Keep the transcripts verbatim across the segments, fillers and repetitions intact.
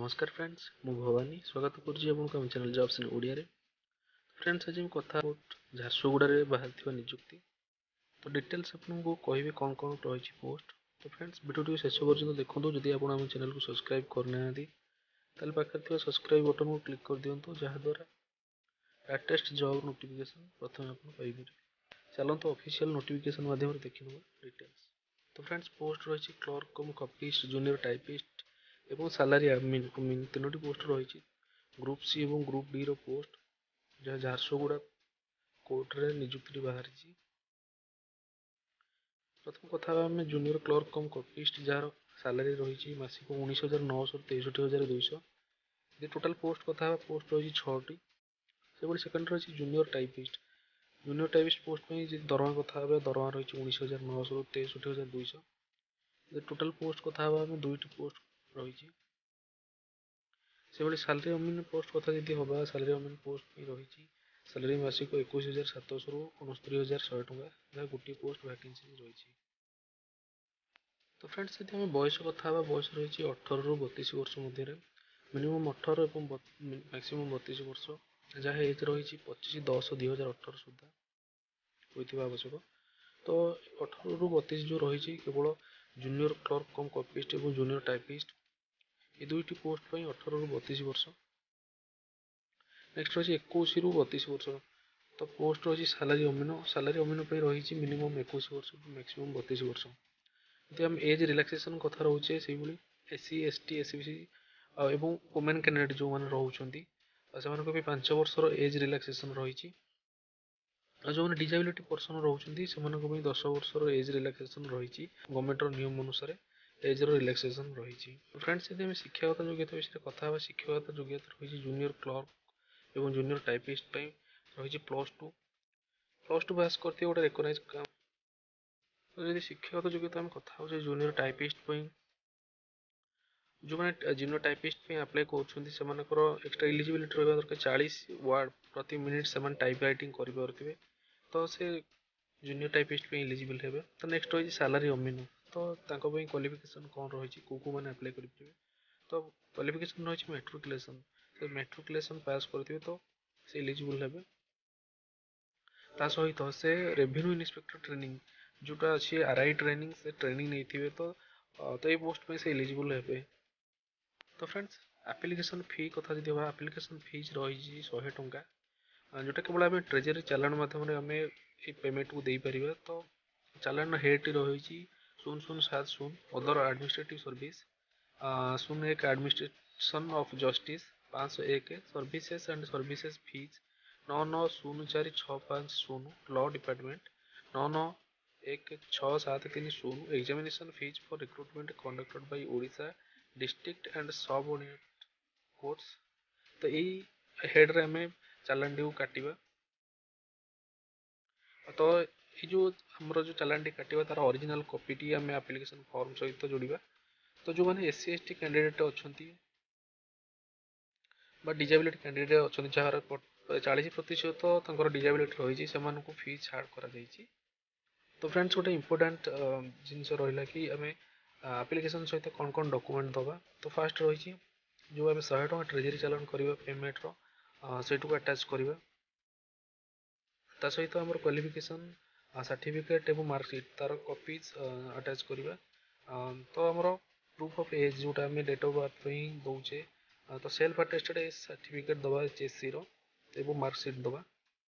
नमस्कार फ्रेंड्स मु भवानी स्वागत करुच्ची आपको आम चैनल जॉब्स इन ओडिया रे। फ्रेंड्स आज कथा झारसुगुड़ा रे बाहर निजुक्ति तो डिटेल्स आपको कहबी कौन कौन रही पोस्ट। तो फ्रेंड्स वीडियो शेष पर्यटन देखो जदि आप आम चैनल को सब्सक्राइब करना ताल पाखे सब्सक्राइब बटन को क्लिक कर दिंतु जहाद्वारा लेटेस्ट जॉब नोटिफिकेशन प्रथम आप पाइबे। चलते ऑफिशियल नोटिफिकेशन माध्यम देखने डिटेल्स। तो फ्रेंड्स पोस्ट रही clerk cum copyist junior typist एवं सालारी आडमिन तीनोटी पोस्ट रही। ग्रुप सी और ग्रुप डी रो पोस्ट जहाँ झारसुगुड़ा कोर्ट रे निजुक्ति बाहर। प्रथम कथा आम जूनियर क्लर्क कम कपिस्ट जार सालारी रही मासिक उन्नीस हजार नौश तेषठी हजार दुईश। टोटाल पोस्ट कथा पोस्ट रही छटी। से सेकेंड रही junior typist junior typist post में दरमा कथा दरमा रही उन्नीस हजार नौश तेषठी हजार दुईश। टोटाल पोस्ट कथा दुईट पोस्ट रही। से सालारी अमीन पोस्ट कथा जी हवा सालारी अमीन पोस्ट रही सालारी मासिक एक हजार सातश रु उनस्तरी हजार शहे टका जहाँ गोटे पोस्ट वैकेंसी रही। तो फ्रेंड्स यदि आम बयस कथा बयस रही अठर रु बतीस वर्ष मध्य मिनिमम अठर और मैक्सिमम बतीस वर्ष जहाँ एज रही पच्चीस दस दुई हजार अठर सुधा होता आवश्यक। तो अठर रु बतीस जो रही केवल जूनियर क्लर्क कम कपिस्ट और जूनियर टाइपिस्ट ये दुईट पोस्ट पर अठर रु बतीस वर्ष। नेक्स्ट रही इक्कीस रु बतीस वर्ष। तो पोस्ट रही सालारी अमीन सालारी अमीन रही मिनिमम इक्कीस वर्ष मैक्सिमम बतीस वर्ष। यदि आम एज रिलैक्सेशन कथा रोचे से एससी एसटी एसबीसी और वुमेन कैंडिडेट जो मैंने रोचे से पांच वर्षर एज रिलैक्सेशन रही। जो मैंने डिजेबिलिटी पर्सन रोचे से दस वर्षर एज रिलैक्सेशन रही गवर्नमेंट नियम अनुसार एज रिलैक्सेशन रही। फ्रेंड्स यदि शिक्षागत योग्यता विषय कथा शिक्षागत योग्यता रही जूनियर क्लर्क एवं जूनियर टाइपिस्ट रही plus two plus two pass करते गोटे रेकग्नाइज काम। तो जब शिक्षागत योग्यता आम कथा हो जूनियर टाइपिस्ट जो मैंने जूनियर टाइपिस्ट अप्लाई कर एक्सट्रा एलिजिबिलिटी रहा दरकार चालीस वर्ड प्रति मिनिट से टाइप राइटिंग करें तो से जूनियर टाइपिस्ट एलिजिबल हे। तो नेक्स्ट रही सालारी अमीन तो क्वालिफिकेशन कौन रही को को मैंने अप्लाई करेंगे। तो क्वालिफिकेशन रही मेट्रिकुलेसन तो मेट्रिकुलेसन पास करते तो से एलिजिबल हे। ता सहित से रेवेन्यू इन्स्पेक्टर ट्रेनिंग जोटा अच्छी आर आई ट्रेनिंग से ट्रेनिंग नहीं तो तो ये पोस्ट में से एलिजिबल हे। तो फ्रेंड्स एप्लिकेशन फी कथा जी एप्लिकेशन फीस रही सौ टंका जोटा केवल आम ट्रेजरी चालाण मध्यम आम पेमेंट को दे पार। तो चालाण हेड रही शून्य शून्य सात शून्य अदर एडमिनिस्ट्रेटिव सर्विस शून्य एक एडमिनिस्ट्रेशन ऑफ जस्टिस पाँच सौ एक सर्विसेज एंड सर्विसेज फीस नौ नौ शून्य चार छः पाँच शून्य लॉ डिपार्टमेंट नौ नौ एक छः सात तीन शून्य examination fee for recruitment conducted by Odisha district and subordinate courts. तो यही हेड्रे आम चालान टी काटा। तो ये जो आमर जो चालान टी काटा तार ओरिजिनल कॉपी टी आम एप्लिकेशन फॉर्म सहित जोड़ा। तो जो मैंने S C S T candidate अच्छा डिजेबिलिटी कैंडिडेट अच्छा जार चालीस प्रतिशत डिजेबिलिटी रही से फी छाड़ कर। तो फ्रेंड्स गोटे इंपोर्टाट जिनस रहा कि आम एप्लिकेशन सहित कौन कौन डॉक्यूमेंट दबा। तो फास्ट रही जो आम शहे टका ट्रेजरी चालान करवा पेमेंट रो को अटैच करवा ता सहित आम क्वालिफिकेशन सर्टिफिकेट और मार्कशीट तार कॉपीज अटैच करवा। तो आमर प्रूफ ऑफ एज जोटा आम डेट ऑफ बर्थ दौचे तो सेल्फ अटेस्टेड एज सर्टिफिकेट दबा एच एस सी रो एवं मार्कशीट दबा।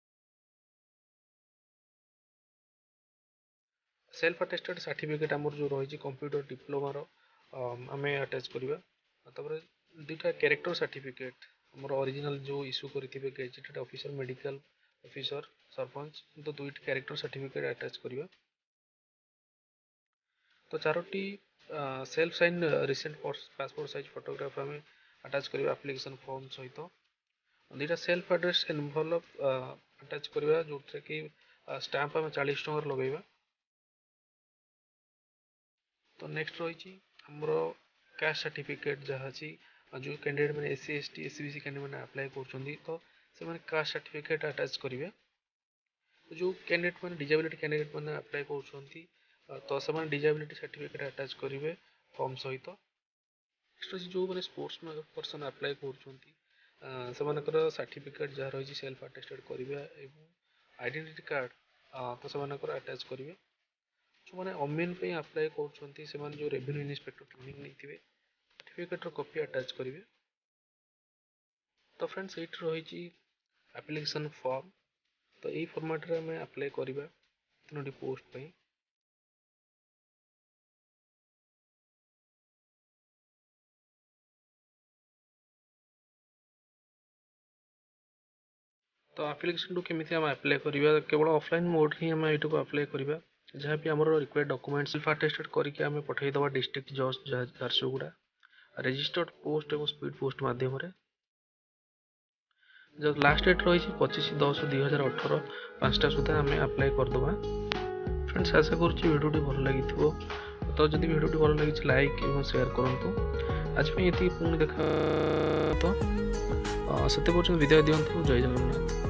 सेल्फ अटेस्टेड सर्टिफिकेट आमर जो रही कंप्यूटर डिप्लोमा रो आम अटैच करवा। तापर दुईटा कैरेक्टर सर्टिफिकेट आमर ओरिजिनल जो इश्यू करेंगे gazetted officer medical officer sarpanch तो दुईट कैरेक्टर सर्टिफिकेट अटैच करवा। तो चारोटी self sign recent passport size photograph आम अटैच करवा एप्लिकेशन फॉर्म सहित। दुईटा सेल्फ एड्रेस एनवलप अटैच करवा जो कि स्टाम्प आम चालीस टकर लगेगा। तो नेक्स्ट रही आमर कास्ट सर्टिफिकेट जहाँ अच्छी जो कैंडिडेट मैंने S C S T S B C candidate मैंने अप्लाई कर से कास्ट सर्टिफिकेट अटैच करेंगे। जो कैंडिडेट मैंने डिजेबिलिटी कैंडिडेट मैंने अप्लाई कर तो से डिजेबिलिटी सर्टिफिकेट अटैच करेंगे फॉर्म सहित। नेक्स्ट अछि जो माने स्पोर्ट्स पर्सन अप्लाई करूछंती सेमानकर सर्टिफिकेट जहाँ रही सेल्फ अटेस्टेड करेंगे एवं आइडेंटिटी कार्ड तो सेमानकर अटैच करेंगे जो मैंने अमीन पे अप्लाई करूछंती सेमान जो रेवेन्यू इन्स्पेक्टर ट्रेनिंग नहीं सर्टिफिकेट कॉपी अटैच करेंगे। तो फ्रेंड्स ये रही एप्लिकेशन फॉर्म तो यही फॉर्मेट रे हमें अप्लाई करवा तीनोटी पोस्ट पे। तो एप्लिकेशन टू केमी आम अप्लाई करवा केवल ऑफलाइन मोड ही आम ये अप्लाई करवा जहाँ भी आम रिक्वायर्ड डॉक्यूमेंट्स सेल्फ अटेस्टेड करके आम पठेदवा डिस्ट्रिक्ट जज झारसुगुड़ा रजिस्टर्ड पोस्ट और स्पीड पोस्ट मध्यम जो लास्ट डेट रही पच्चीस दस दुई हजार अठर पाँचटा सुधा आम अप्लाई करदे। फ्रेंड्स आशा करुँच भिडियोटी भल लगी तो जदि भिडियोटी भल लगी लाइक और शेयर करूँ। आज ये पुणी देखा तो से विदाय दिंतु। जय जगन्नाथ।